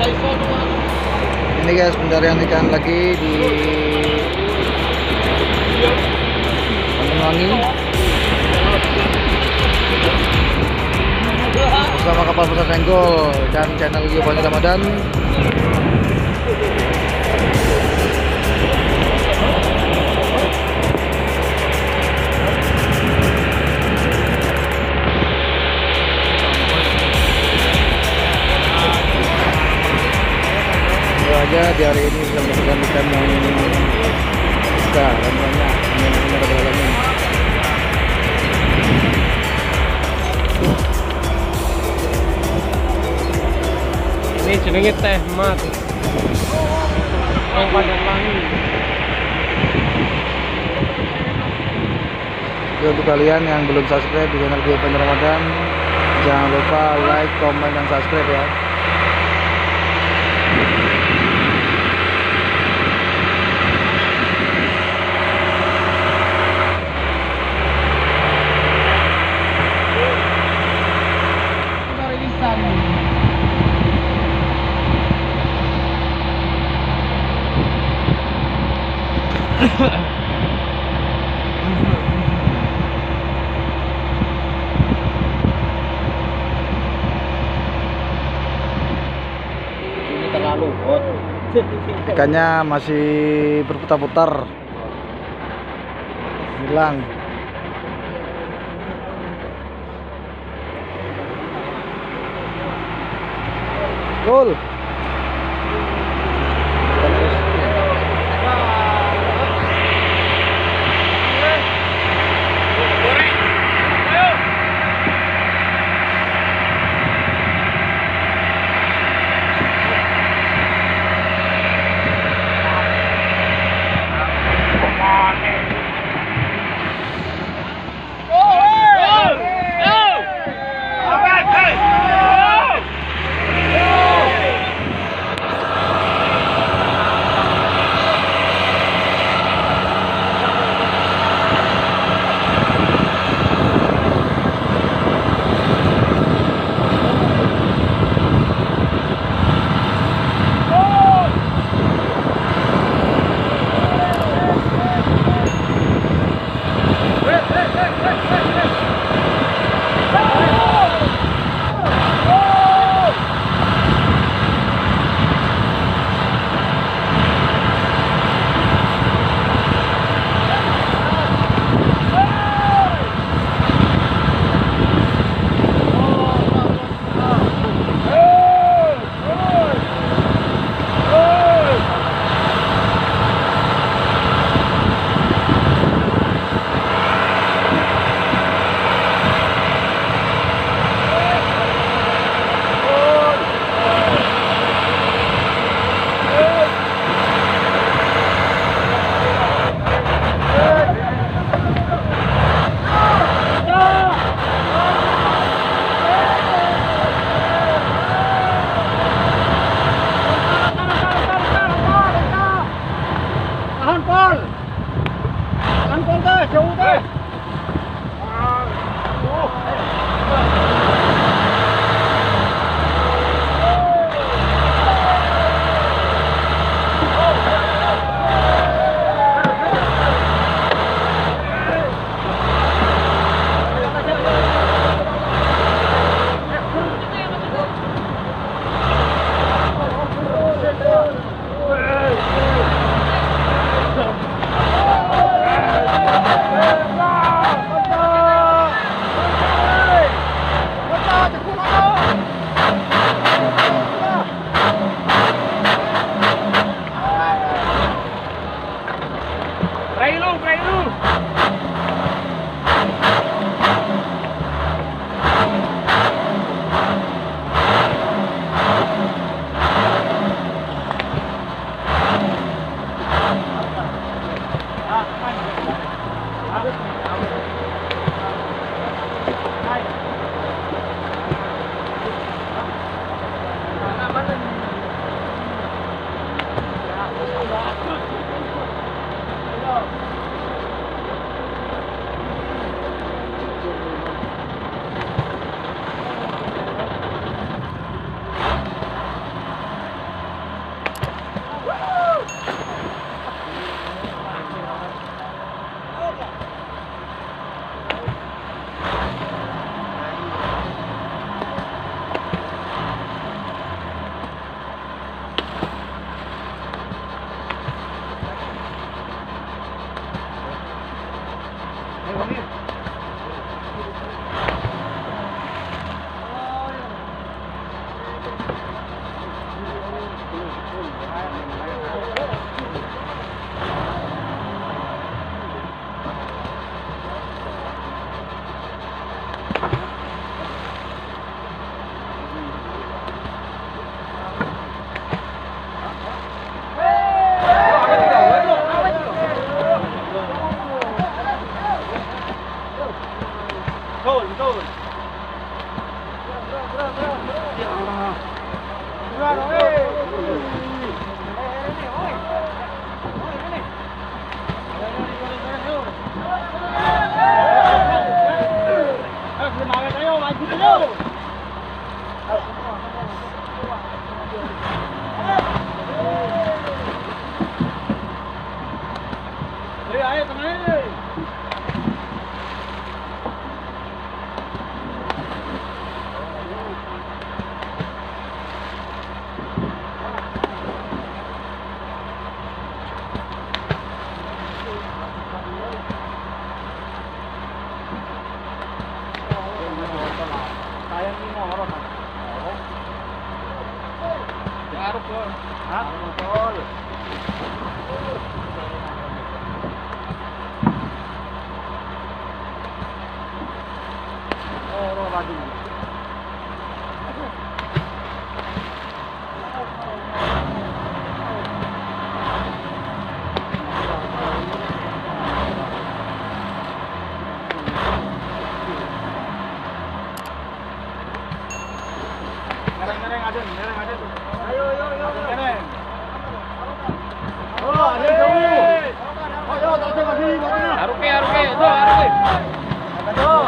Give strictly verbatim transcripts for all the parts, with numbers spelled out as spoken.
Ini guys, pencarian ikan lagi di Banyuwangi bersama kapal besar Senggol dan channel Giovanni Ramadan. Aja di hari ini bisa mendapatkan ikan yang besar dan banyak yang ada dalamnya. Ini jenenge teh mat. Yang Padang Wangi. Jadi untuk kalian yang belum subscribe di channel Giovanni Ramadan, jangan lupa like, comment, dan subscribe ya. Ini terlalu hot. Ikannya masih berputar-putar, hilang. Gol. aruk ko. Ha? Tol. Oh, ro lagi. Ngereng-ngereng ada, ngereng ada tuh. Ayo, ayo, ayo. Ngereng. Oh, ada jauh. Ayo, tadi tadi tadi. Aruk ke, aruk ke, tuh, aruk ke. Ayo.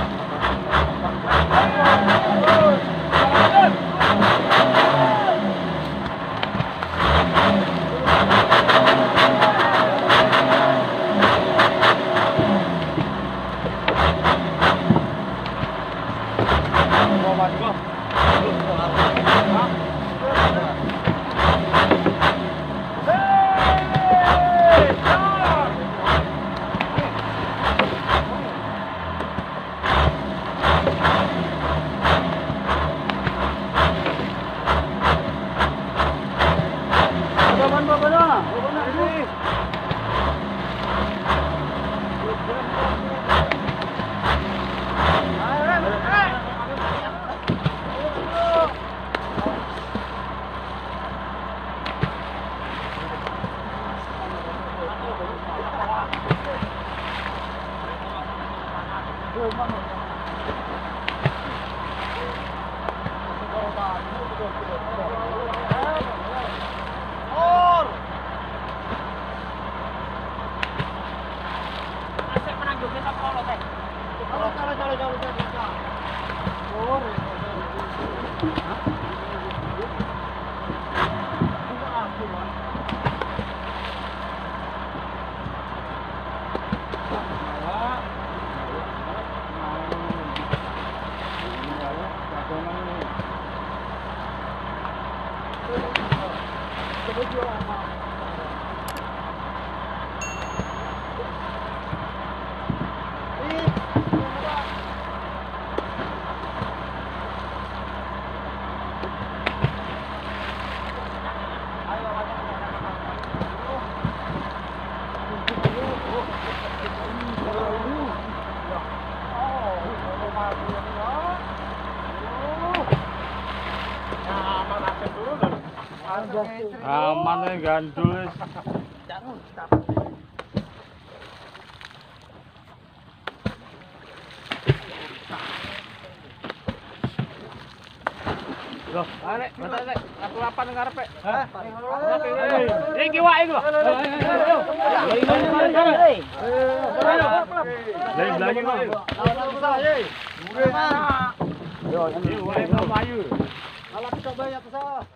Aman ya gandul. Loh, arek, mata arek, aku lapan ngarepe. Hah? Iki kiwak iki lho. Ayo, belanja kok. Yo, ini mulai melayu. Alat coba ya pesawat.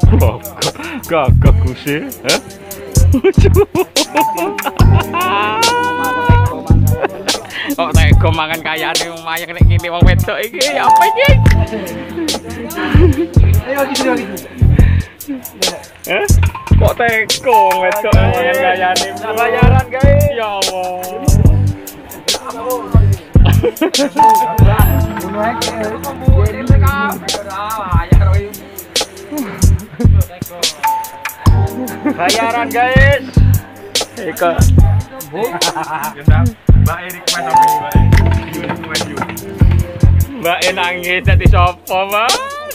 Gagak kusih, eh? Kok tega mangan kayane mayang nek kene wong wedok iki apa iki? Ayo gitu gitu. Eh? Kok tega wong wedok mangan kayane bayaran guys. Ya Allah. Bayaran guys. Eka. Bu. Mbak Erik mas sampai Mbak Erik. Mbak E nangis dadi sapa, Mas?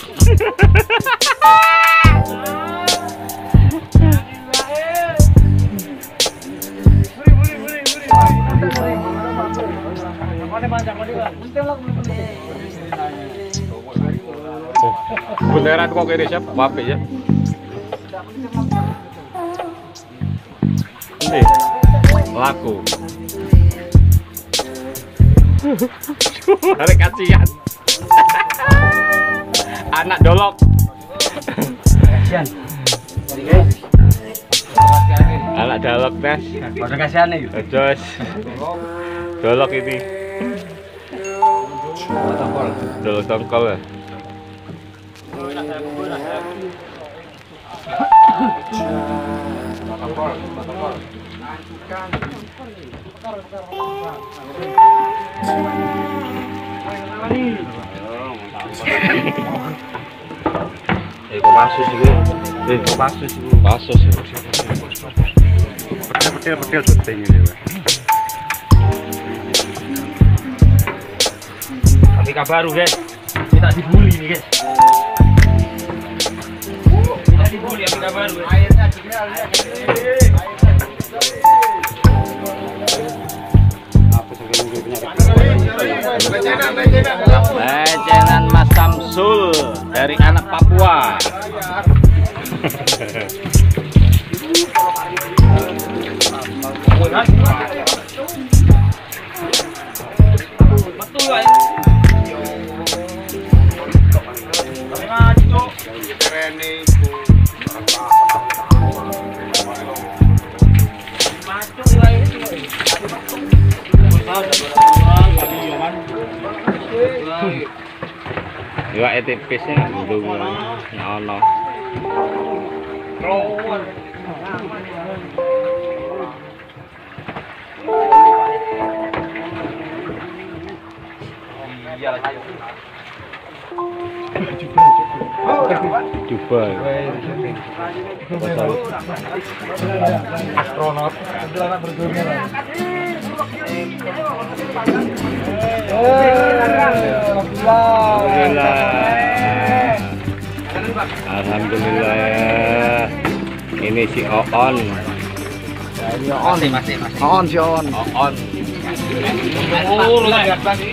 Beneran kok kiri siap, apa ya? Nih, laku. Tarik kasihan. Anak dolok. Kasihan. Anak dolok, Nes. Pada kasihan nih. Jos. Dolok ini. Tongkol. Dolok tongkol ya. Eh, kok pasus juga? Eh, kok pasus juga? Pasus ya. Petil-petil syuting ini. Kami kabar guys. Kita dibully nih guys. Kita dibully kami kabar. Airnya jigral. Lejenan Mas Samsul dari anak Papua. Betul guys. Ya tipis nih ndung ngono. Coba. Astronot. Alhamdulillah. Alhamdulillah ya. Ini si Oon. Ini on nih masih masih. On si on. Oon. Oh, lihat lagi.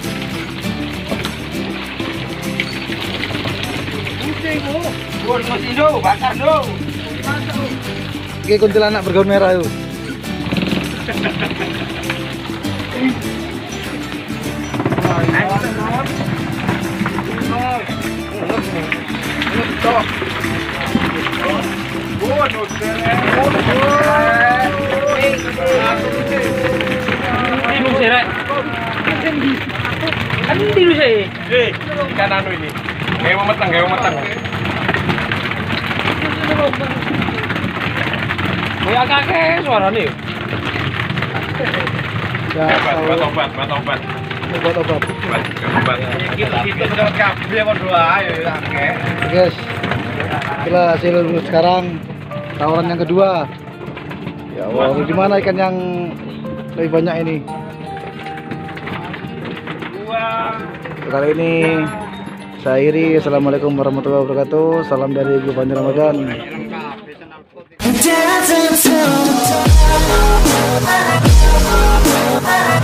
Bos masih do, bakar do. Oke, kuntilanak bergaun merah itu. Andi lu sih. Eh, ikan anu ini. Kayak mau matang, kayak mau matang. Kayak kakek suara nih. Ya, Obat, obat, obat, obat. obat obat. Obat, obat. Kita kita udah kabeh kok doa ayo kakek. Guys, itulah hasil sekarang tawaran yang kedua. Ya Allah, di mana ikan yang lebih banyak ini? Kali ini saya akhiri. Assalamualaikum warahmatullahi wabarakatuh. Salam dari Ibu Panji Ramadan.